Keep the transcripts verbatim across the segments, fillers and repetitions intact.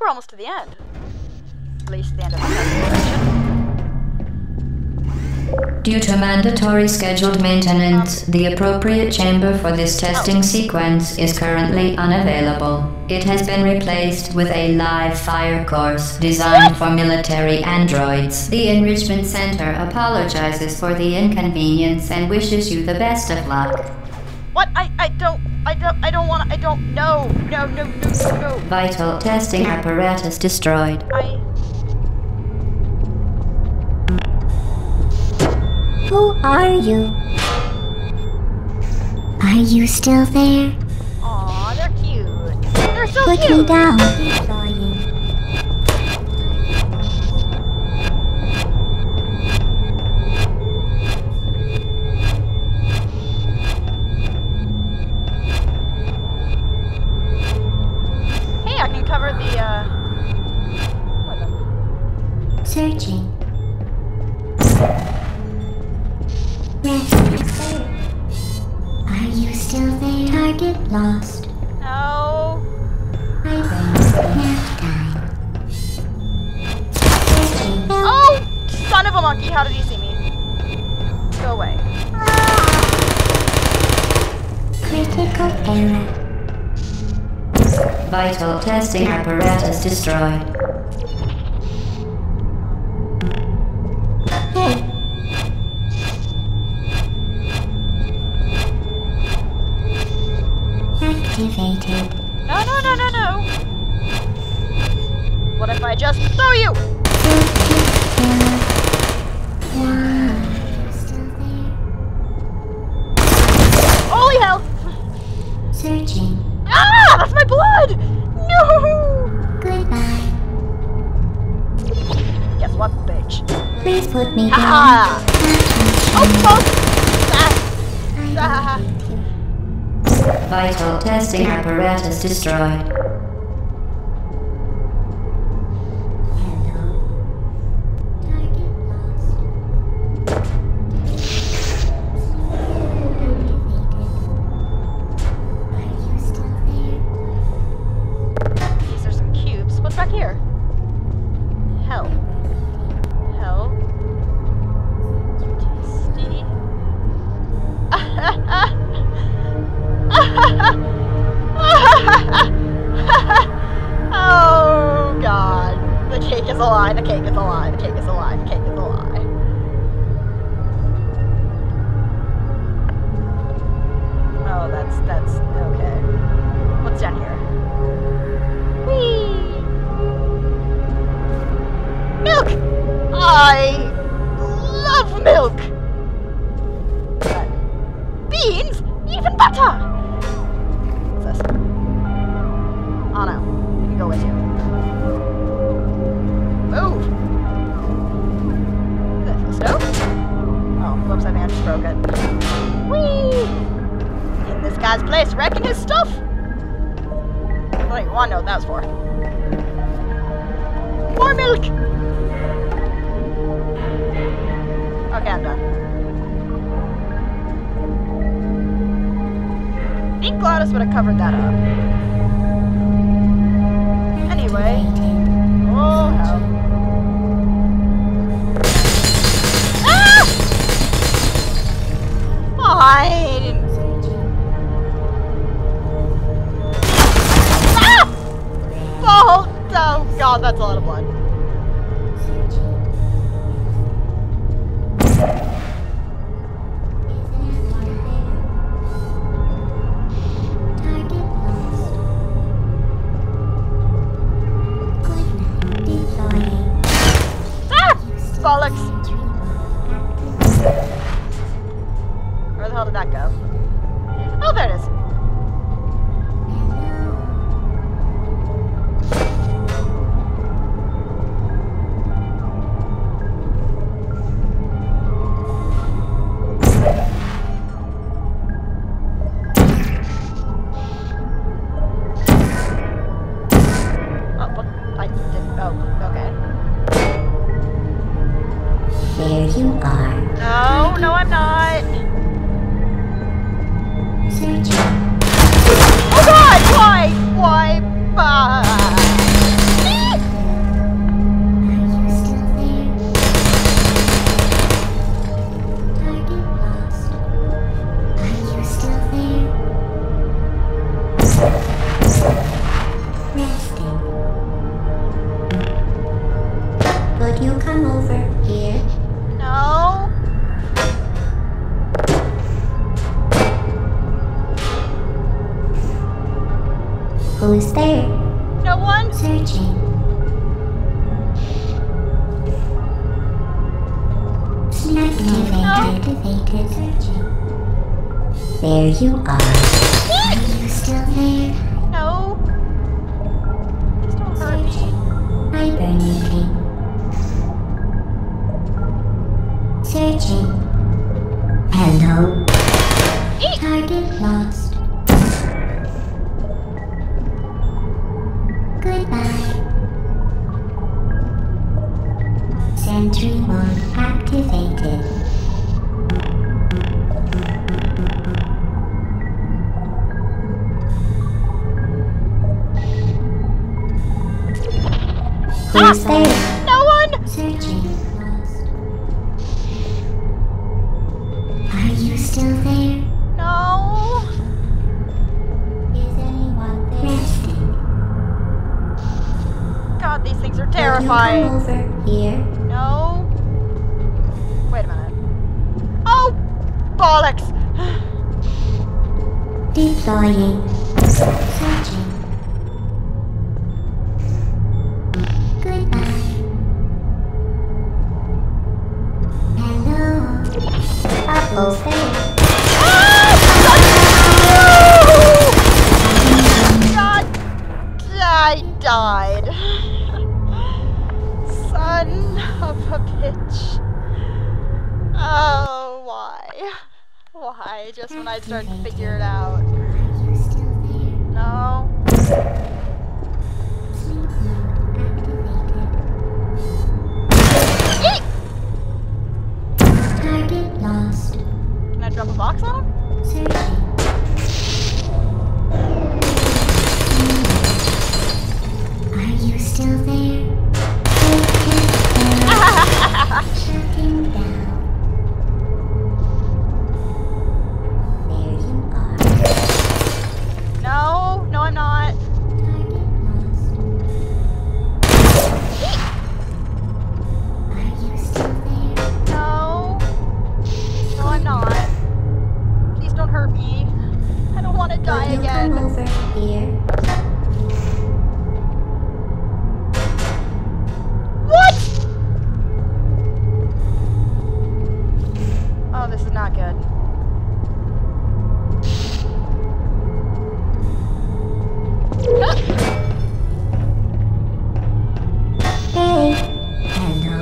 we're almost to the end. At least the end of the presentation. Due to mandatory scheduled maintenance, the appropriate chamber for this testing sequence is currently unavailable. It has been replaced with a live fire course designed for military androids. The Enrichment Center apologizes for the inconvenience and wishes you the best of luck. What? I, I don't, I don't, I don't want to, I don't, no, no, no, no, no, no. Vital testing apparatus destroyed. I... Who are you? Are you still there? Aw, they're cute. They're so Put cute. me down. Hey, I can cover the, uh... Searching. Rest. Are you still there? Target lost. No. Nap time. Searching. Oh! Son of a monkey, how did he see me? Go away. Critical error. Vital testing apparatus destroyed. Hey. Activated. No, no, no, no, no. What if I just throw you? Holy hell! Searching. Ah! That's my blood! No! Goodbye. Guess what, bitch? Please put me down. Ha! Oh, fuck! Ah! Ah! Vital testing apparatus destroyed. These are some cubes. What's back here? Hell. Hell. Tasty. Oh god. The cake is a lie, the cake is a lie, the cake is a lie, the cake is a lie. Oh, that's, that's, okay. What's down here? Whee! Milk! I love milk! But beans? Even better! What's this? Oh no. I can go with you. Move! Is that a stove? Oh, whoops, I think I just broke it. Whee! In this guy's place, wrecking his stuff! I don't even want to know what that was for. More milk! Okay, I'm done. I think Gladys would have covered that up. Anyway. Oh, hell. Ah! Fine! Ah! Oh, oh, God, that's a lot of blood. Bollocks! Where the hell did that go? Oh, there it is. Oh, what? I didn't. Oh, okay. There you are. No, no, I'm not. Searching. Oh God! Why? Why? Uh... Who's there? No one? Searching. Activated. Searching. There you are. Are you still there? No. Please don't hurt me. Hibernating. Searching. Hello. Eat. Target lost. Goodbye. Sentry mode activated. Who's there? No one! Searching. Lost. Are you still there? No. Is anyone there? Resting. God, these things are Will you terrifying. come over here? No. Wait a minute. Oh! Bollocks! Deploying. Searching. Goodbye. Hello. Uh-oh. God, I died. Son of a bitch. Oh, why? Why? Just when I start to figure it out. Are you still there? No. Sleep mode activated. Eat! Target lost. Can I drop a box on him? Searching. Are you still there? Shutting down. There you are. No, no, I'm not. Target lost. Are you still there? No. No, I'm not. Please don't hurt me. I don't want to die Will you again. come over here? What? Oh, this is not good. Hey. Hello.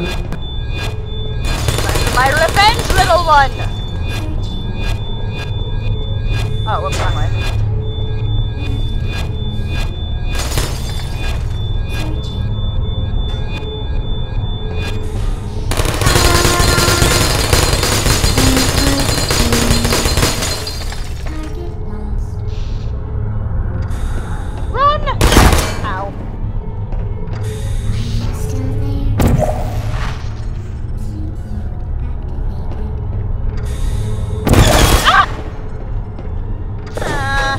My revenge, little one! Searching. Oh, whoops, wrong way. Searching. Target lost. Run! Ow. Are you still there? Sleep mode activated. Ah!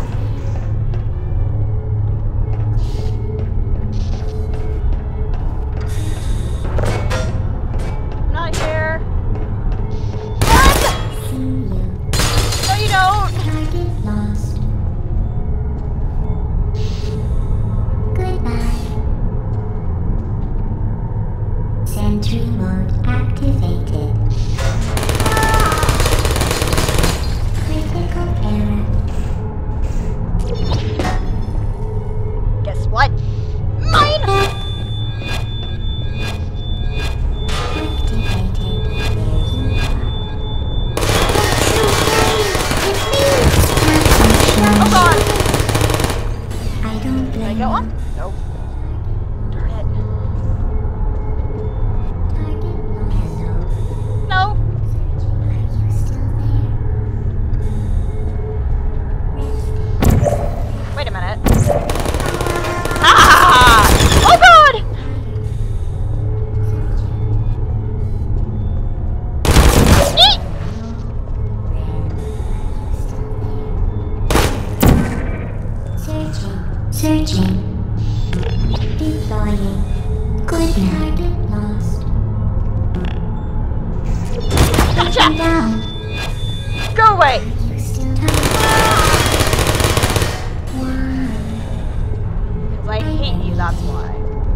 I'm not here. Run! See you. No, you don't. Target lost. Goodbye. Sentry mode activated. Critical error. Guess what? Mine! Activated. There you are. Oh god! I don't Did I blame get one? you. Nope. Darn it. Target lost. Hello. No. Are you still there? Resting. Wait a minute. Ah! Oh god! Eat! Searching. Searching. Deploying. Good target lost. Gotcha! Down. Go away! You still have one. that's why.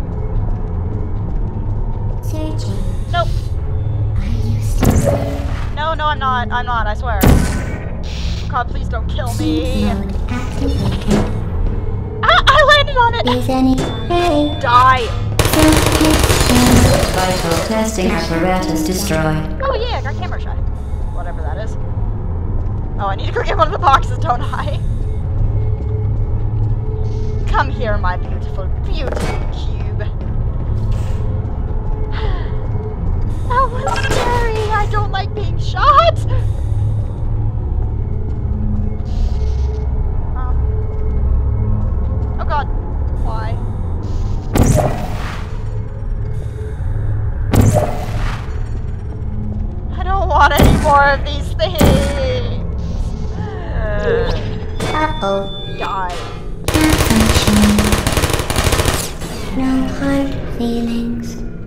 Searching. Nope. Are you still there? No, no, I'm not. I'm not, I swear. God, please don't kill me. Mode activated. Ah, I landed on it! Is any hey? Die! Self-test Vital testing apparatus destroyed. Oh yeah, I got camera shy. Whatever that is. Oh, I need to go get one of the boxes, don't I? Come here, my beautiful, beautiful cube. That was scary! I don't like being shot! Um. Oh god. Why? I don't want any more of these things! Uh-oh. Die. Malfunction. No hard feelings.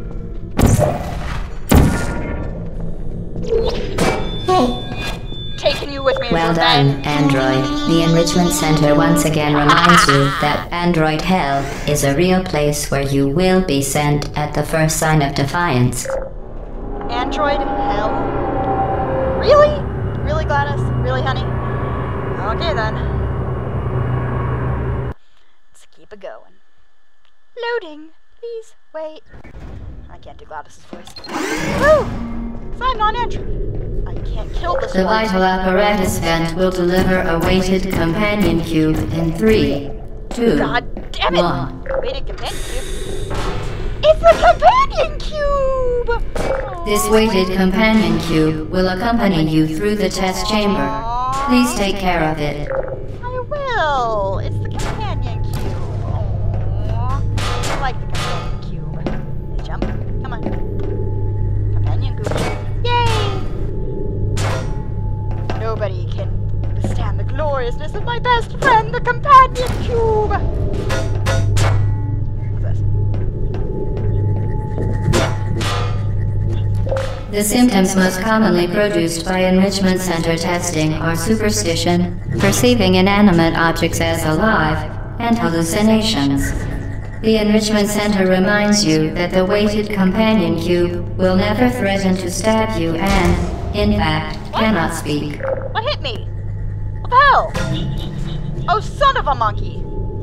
Hey. Taking you with me Well into done, bed. Android. The Enrichment Center once again reminds you that Android Hell is a real place where you will be sent at the first sign of defiance. Android hell? Really? Really, Gladys? Really, honey? Okay then. Let's keep it going. Loading. Please wait. I can't do Gladys's voice. Woo! I'm not Android. I can't kill this The one. vital apparatus vent will deliver a weighted companion cube in three, two, God damn it! one. Weighted companion cube. It's the companion cube! This weighted companion cube will accompany you through the test chamber. Please take care of it. I will. It's the companion cube. Aww. I like the companion cube. Hey, jump. Come on. Companion cube. Yay! Nobody can withstand the gloriousness of my best friend, the companion cube. What's this? The symptoms most commonly produced by Enrichment Center testing are superstition, perceiving inanimate objects as alive, and hallucinations. The Enrichment Center reminds you that the weighted companion cube will never threaten to stab you and, in fact, cannot speak. What hit me? What the hell? Oh, son of a monkey.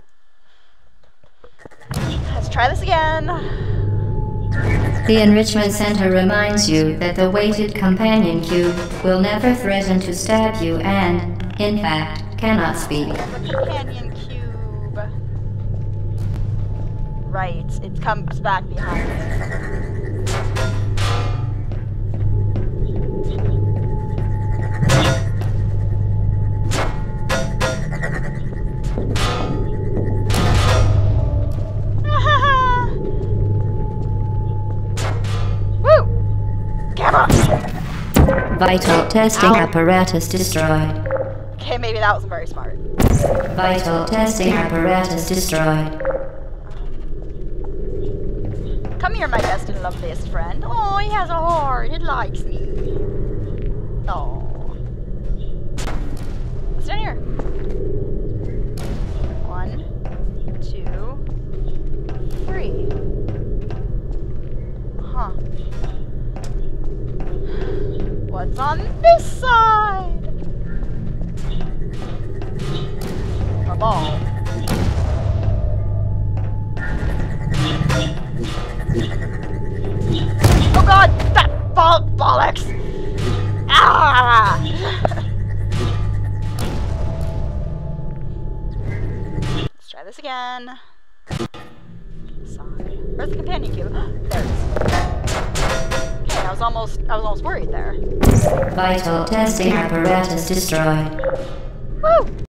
Let's try this again. The Enrichment Center reminds you that the weighted companion cube will never threaten to stab you and, in fact, cannot speak. The companion cube. Right, it comes back behind me. Woo! Camera! Vital testing apparatus destroyed. Okay, maybe that wasn't very smart. Vital testing apparatus destroyed. Come here, my best and loveliest friend. Oh, he has a heart. It likes me. Oh. What's down here? One, two, three. Huh. What's on this side? A ball. Oh god, that ball bollocks! Ah! Let's try this again. Side. Where's the companion cube? There it is. Okay, I was almost I was almost worried there. Vital testing apparatus destroyed. Woo!